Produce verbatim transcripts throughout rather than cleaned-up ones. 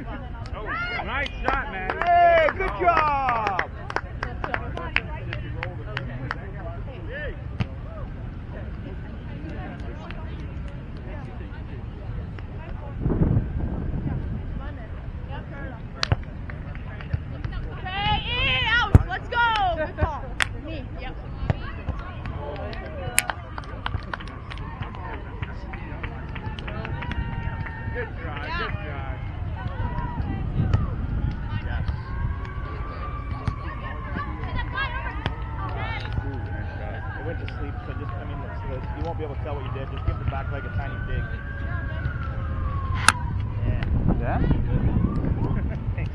Oh, nice shot, man. Hey, good job. Good try, good try. It went to sleep, so just, I mean, so you won't be able to tell what you did. Just give the back leg a tiny dig. Yeah. Yeah? Thanks.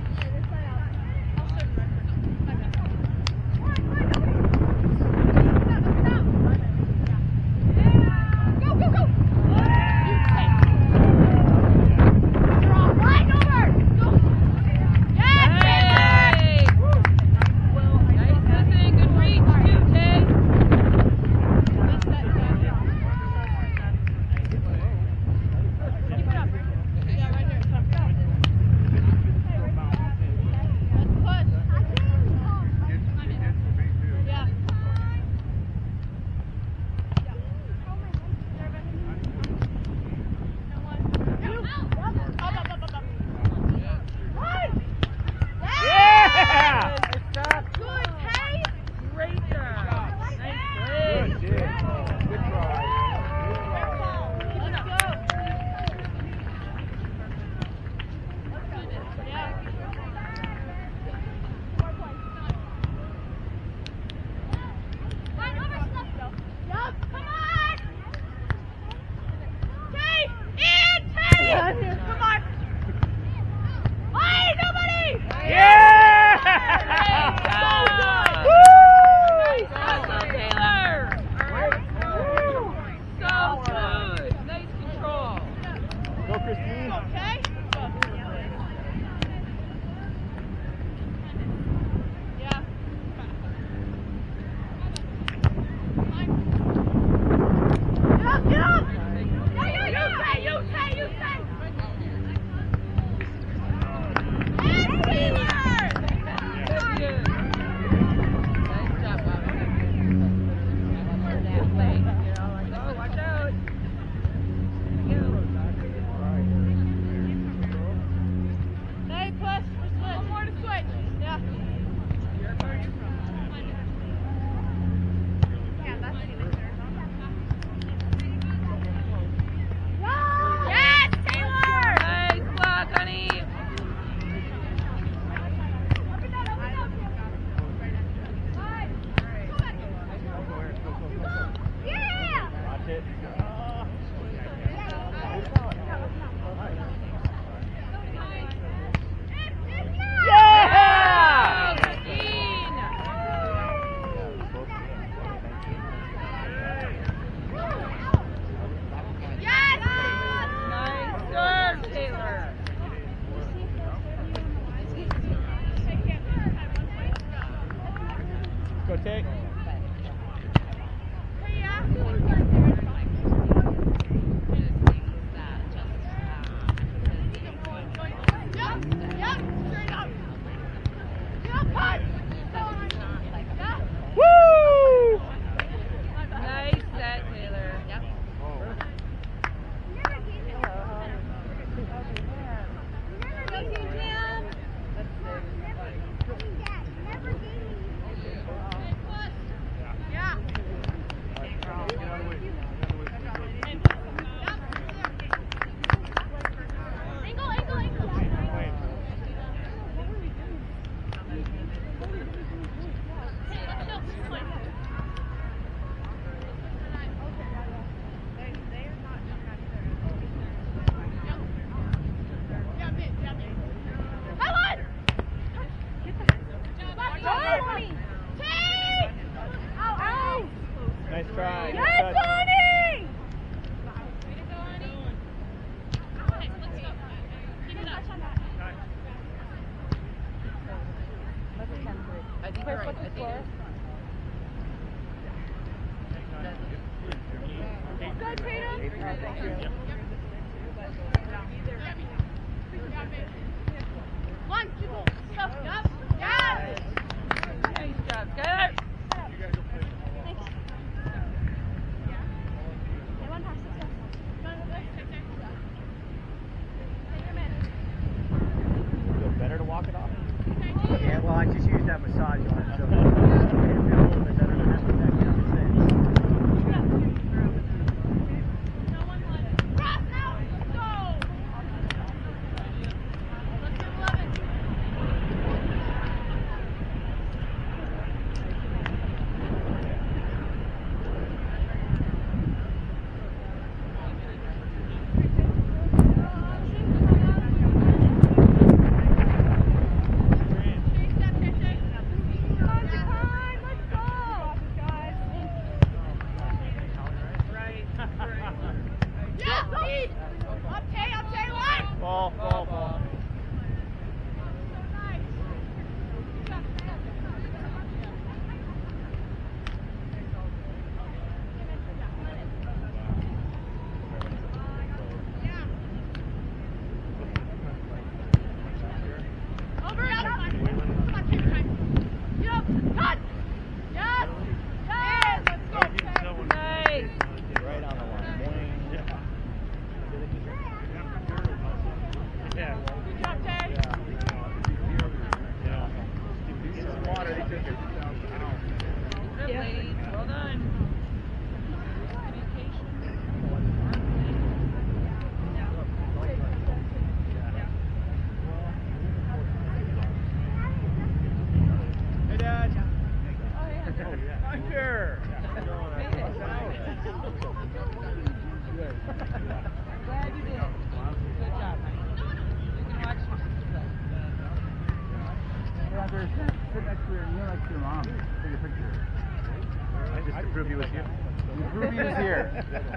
Hunter, sit, sit next to your, you know, next to your mom. Take a picture. Just to prove he was here. To prove he was here.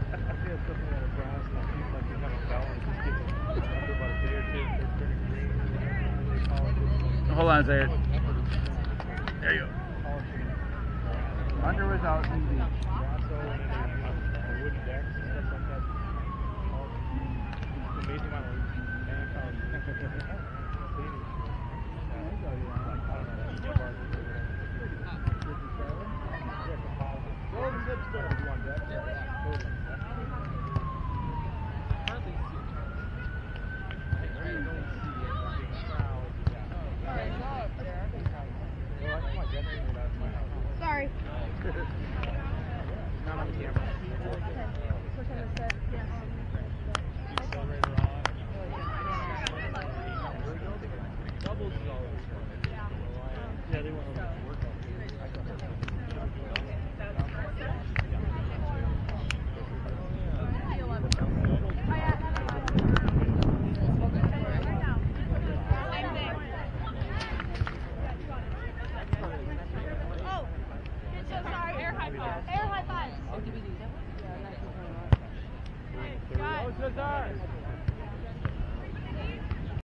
Hold on a second. There you go. Hunter was out easy. Sorry. Not on the camera. Yeah, they want to work on Air high five. Air high five. it.